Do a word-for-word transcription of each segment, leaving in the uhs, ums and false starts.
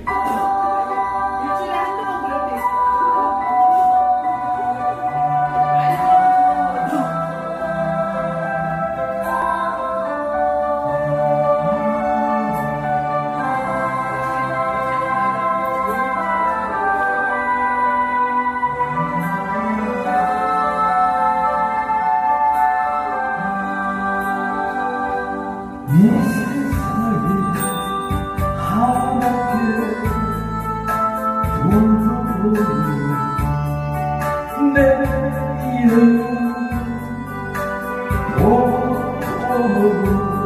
일주일에 한두 번 그럴 때 있어. 이 세상에 하나밖에 돌고 보는 내 이름 고통으로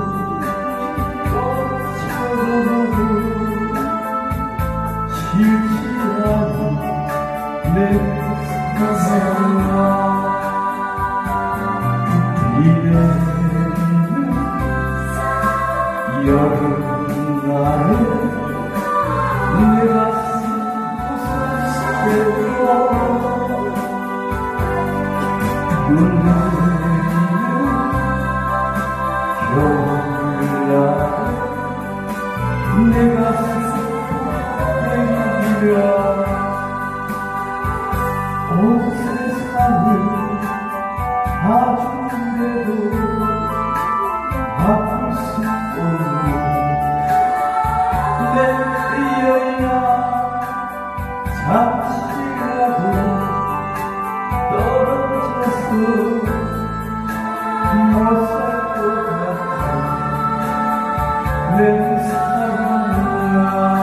떠쳐도 싫지 않은 내 사랑아 이래 여름날에 내 가슴 부서지고 눈물이는 겨울날 내 가슴 내리며 온 세상을 봐준대도 바꿀 수 없는 내 여인아 잠시라도 떨어져서 못 살 것 같아 내 사랑아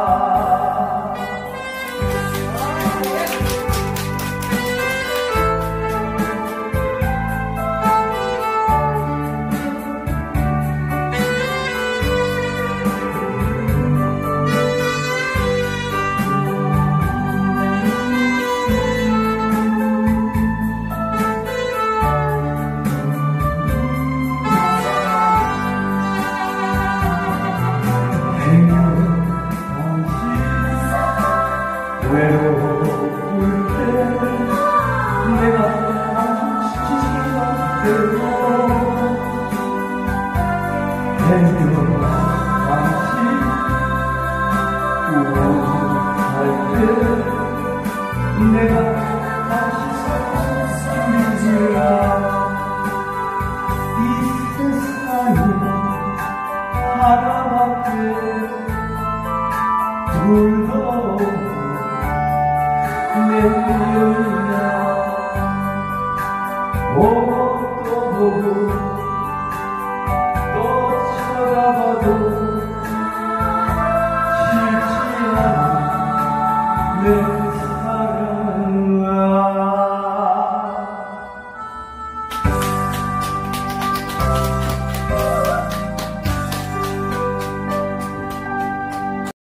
외로울 때 내가 지치지만 행여 당신 우울할 때 내가 다시 살수있으라 이 세상에 하나밖에 돌고 내 여인아 옷도 보고